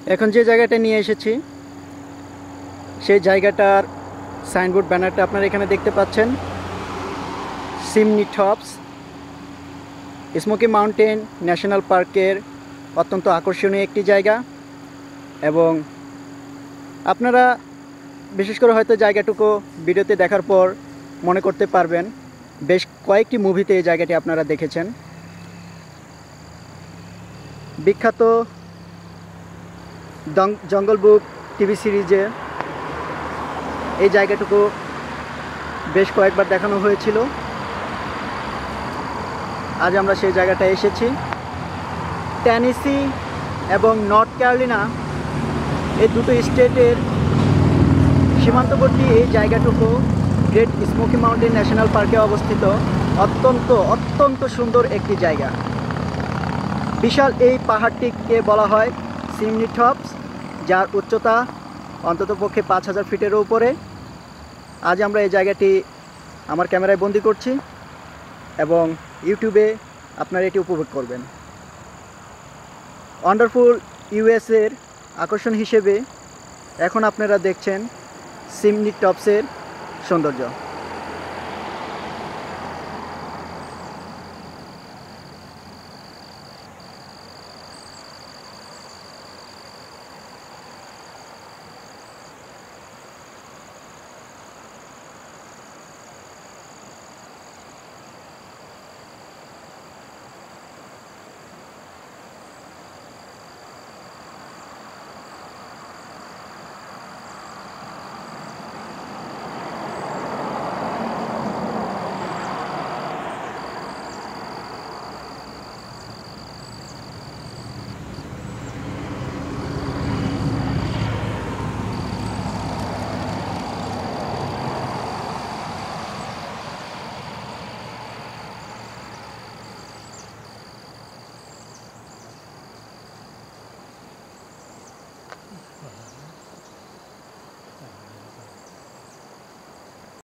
এখন যে জায়গাটা নিয়ে এসেছি সেই জায়গাটার সাইনবোর্ড ব্যানারটা আপনারা এখানে দেখতে পাচ্ছেন। Chimney Tops Smoky Mountain National পার্কের অত্যন্ত আকর্ষণীয় একটি জায়গা, এবং আপনারা বিশেষ করে হয়তো জায়গাটুকু ভিডিওতে দেখার পর মনে করতে পারবেন বেশ কয়েকটি মুভিতে এই জায়গাটি আপনারা দেখেছেন। বিখ্যাত জঙ্গল বুক টিভি সিরিজে এই জায়গাটুকু বেশ কয়েকবার দেখানো হয়েছিল। আজ আমরা সেই জায়গাটায় এসেছি। টেনেসি এবং নর্থ ক্যারোলিনা এই দুটো স্টেটের সীমান্তবর্তী এই জায়গাটুকু গ্রেট স্মোকি মাউন্টেন ন্যাশনাল পার্কে অবস্থিত অত্যন্ত সুন্দর একটি জায়গা। বিশাল এই পাহাড়টিকে বলা হয় সিমনি টপস, যার উচ্চতা অন্ততপক্ষে 5000 ফিটেরও উপরে। আজ আমরা এই জায়গাটি আমার ক্যামেরায় বন্দি করছি এবং ইউটিউবে আপনারা এটি উপভোগ করবেন। ওয়ান্ডারফুল ইউএসের আকর্ষণ হিসেবে এখন আপনারা দেখছেন সিমনি টপসের সৌন্দর্য।